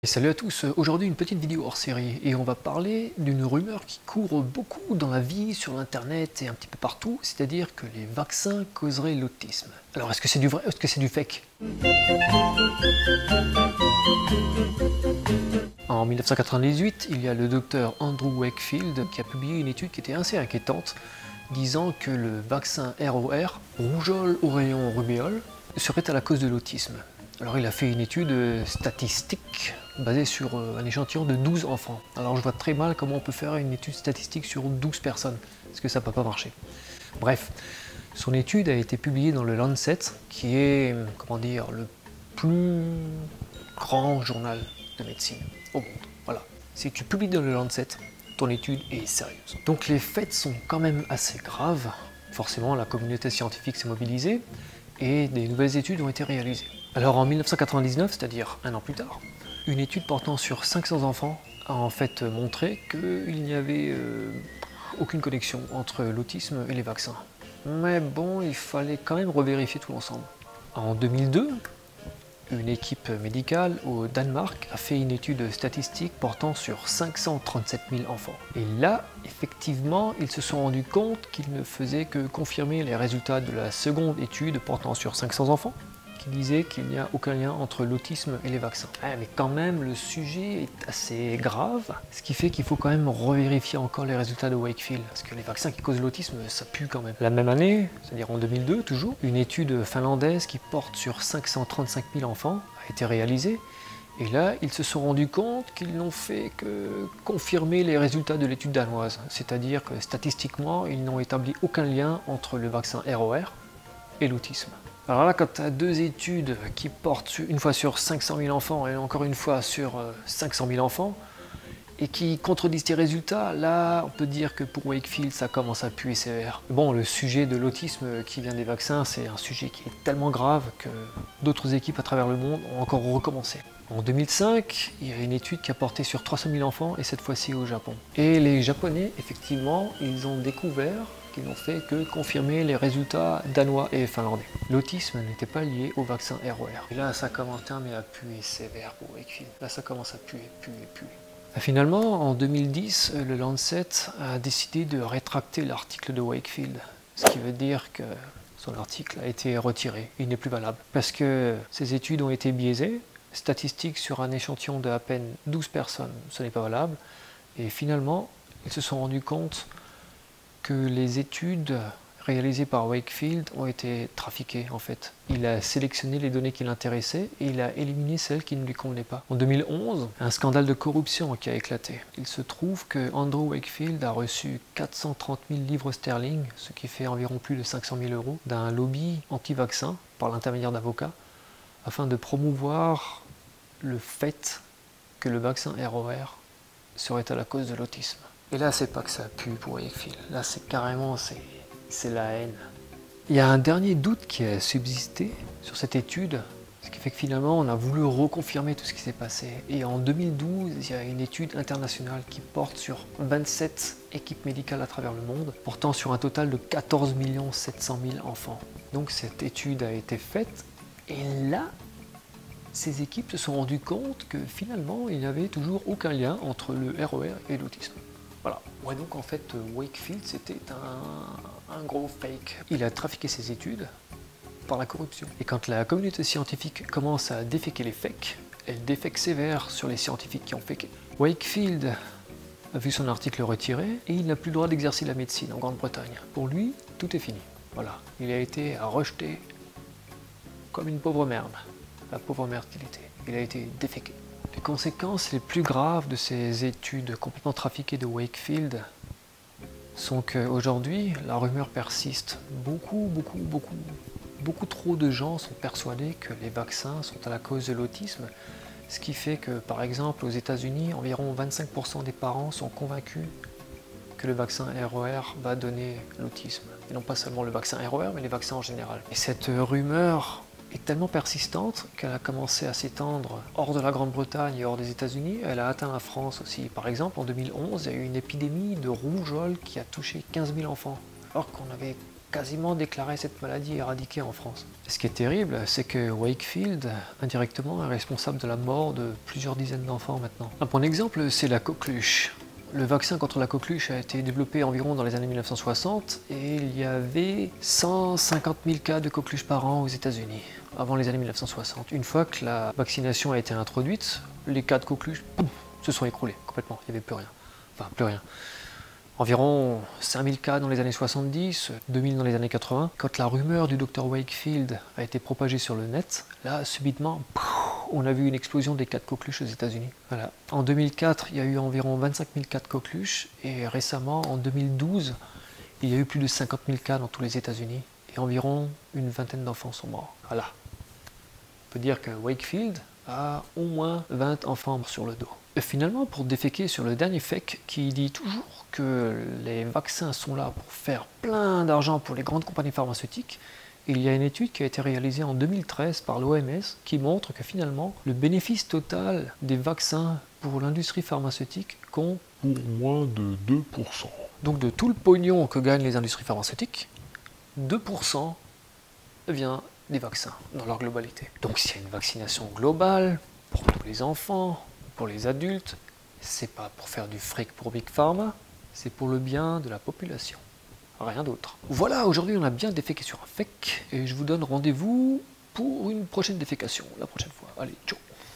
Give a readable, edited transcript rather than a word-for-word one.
Et salut à tous, aujourd'hui une petite vidéo hors série et on va parler d'une rumeur qui court beaucoup dans la vie, sur l'internet et un petit peu partout, c'est-à-dire que les vaccins causeraient l'autisme. Alors est-ce que c'est du vrai ou est-ce que c'est du fake? En 1998, il y a le docteur Andrew Wakefield qui a publié une étude qui était assez inquiétante, disant que le vaccin ROR, rougeole, oreillon, rubéole, serait à la cause de l'autisme. Alors il a fait une étude statistique basée sur un échantillon de 12 enfants. Alors je vois très mal comment on peut faire une étude statistique sur 12 personnes, parce que ça ne peut pas marcher. Bref, son étude a été publiée dans le Lancet, qui est, comment dire, le plus grand journal de médecine au monde. Voilà. Si tu publies dans le Lancet, ton étude est sérieuse. Donc les faits sont quand même assez graves. Forcément, la communauté scientifique s'est mobilisée et des nouvelles études ont été réalisées. Alors en 1999, c'est-à-dire un an plus tard, une étude portant sur 500 enfants a en fait montré qu'il n'y avait aucune connexion entre l'autisme et les vaccins. Mais bon, il fallait quand même revérifier tout l'ensemble. En 2002, une équipe médicale au Danemark a fait une étude statistique portant sur 537 000 enfants. Et là, effectivement, ils se sont rendus compte qu'ils ne faisaient que confirmer les résultats de la seconde étude portant sur 500 enfants, qui disait qu'il n'y a aucun lien entre l'autisme et les vaccins. Mais quand même, le sujet est assez grave, ce qui fait qu'il faut quand même revérifier encore les résultats de Wakefield, parce que les vaccins qui causent l'autisme, ça pue quand même. La même année, c'est-à-dire en 2002 toujours, une étude finlandaise qui porte sur 535 000 enfants a été réalisée, et là, ils se sont rendus compte qu'ils n'ont fait que confirmer les résultats de l'étude danoise, c'est-à-dire que statistiquement, ils n'ont établi aucun lien entre le vaccin ROR et l'autisme. Alors là, quand tu as deux études qui portent une fois sur 500 000 enfants et encore une fois sur 500 000 enfants, et qui contredisent tes résultats, là, on peut dire que pour Wakefield, ça commence à puer sévère. Bon, le sujet de l'autisme qui vient des vaccins, c'est un sujet qui est tellement grave que d'autres équipes à travers le monde ont encore recommencé. En 2005, il y a une étude qui a porté sur 300 000 enfants, et cette fois-ci au Japon. Et les Japonais, effectivement, ils ont découvert qu'ils n'ont fait que confirmer les résultats danois et finlandais. L'autisme n'était pas lié au vaccin ROR. Et là, ça commence à puer sévère pour Wakefield. Là, ça commence à puer. Finalement, en 2010, le Lancet a décidé de rétracter l'article de Wakefield, ce qui veut dire que son article a été retiré, il n'est plus valable, parce que ces études ont été biaisées, statistiques sur un échantillon de à peine 12 personnes, ce n'est pas valable, et finalement, ils se sont rendus compte que les études réalisées par Wakefield ont été trafiquées en fait. Il a sélectionné les données qui l'intéressaient et il a éliminé celles qui ne lui convenaient pas. En 2011, un scandale de corruption qui a éclaté. Il se trouve que Andrew Wakefield a reçu 430 000 livres sterling, ce qui fait environ plus de 500 000 €, d'un lobby anti-vaccin par l'intermédiaire d'avocats, afin de promouvoir le fait que le vaccin ROR serait à la cause de l'autisme. Et là, c'est pas que ça pue pour Wakefield, là c'est carrément, c'est la haine. Il y a un dernier doute qui a subsisté sur cette étude, ce qui fait que finalement on a voulu reconfirmer tout ce qui s'est passé. Et en 2012, il y a une étude internationale qui porte sur 27 équipes médicales à travers le monde, portant sur un total de 14 700 000 enfants. Donc cette étude a été faite, et là, ces équipes se sont rendues compte que finalement il n'y avait toujours aucun lien entre le ROR et l'autisme. Voilà. Ouais, donc en fait, Wakefield, c'était un gros fake. Il a trafiqué ses études par la corruption. Et quand la communauté scientifique commence à déféquer les fakes, elle défèque sévère sur les scientifiques qui ont faké. Wakefield a vu son article retiré et il n'a plus le droit d'exercer la médecine en Grande-Bretagne. Pour lui, tout est fini. Voilà. Il a été rejeté comme une pauvre merde. La pauvre merde qu'il était. Il a été déféqué. Les conséquences les plus graves de ces études complètement trafiquées de Wakefield sont qu'aujourd'hui, la rumeur persiste. Beaucoup trop de gens sont persuadés que les vaccins sont à la cause de l'autisme, ce qui fait que, par exemple, aux États-Unis, environ 25% des parents sont convaincus que le vaccin ROR va donner l'autisme. Et non pas seulement le vaccin ROR, mais les vaccins en général. Et cette rumeur est tellement persistante qu'elle a commencé à s'étendre hors de la Grande-Bretagne et hors des États-Unis. Elle a atteint la France aussi. Par exemple, en 2011, il y a eu une épidémie de rougeole qui a touché 15 000 enfants, alors qu'on avait quasiment déclaré cette maladie éradiquée en France. Ce qui est terrible, c'est que Wakefield, indirectement, est responsable de la mort de plusieurs dizaines d'enfants maintenant. Un bon exemple, c'est la coqueluche. Le vaccin contre la coqueluche a été développé environ dans les années 1960 et il y avait 150 000 cas de coqueluche par an aux États-Unis avant les années 1960. Une fois que la vaccination a été introduite, les cas de coqueluche se sont écroulés complètement, il n'y avait plus rien. Enfin, plus rien. Environ 5000 cas dans les années 70, 2000 dans les années 80. Quand la rumeur du Dr Wakefield a été propagée sur le net, là, subitement, on a vu une explosion des cas de coqueluche aux États-Unis. Voilà. En 2004, il y a eu environ 25 000 cas de coqueluche, et récemment, en 2012, il y a eu plus de 50 000 cas dans tous les États-Unis, et environ une vingtaine d'enfants sont morts. Voilà. On peut dire que Wakefield a au moins 20 enfants sur le dos. Et finalement, pour déféquer sur le dernier fake qui dit toujours que les vaccins sont là pour faire plein d'argent pour les grandes compagnies pharmaceutiques, il y a une étude qui a été réalisée en 2013 par l'OMS qui montre que finalement, le bénéfice total des vaccins pour l'industrie pharmaceutique compte pour moins de 2%. Donc de tout le pognon que gagnent les industries pharmaceutiques, 2% vient des vaccins dans leur globalité. Donc s'il y a une vaccination globale pour tous les enfants, pour les adultes, c'est pas pour faire du fric pour Big Pharma, c'est pour le bien de la population. Rien d'autre. Voilà, aujourd'hui on a bien déféqué sur un fake et je vous donne rendez-vous pour une prochaine défécation la prochaine fois. Allez, ciao!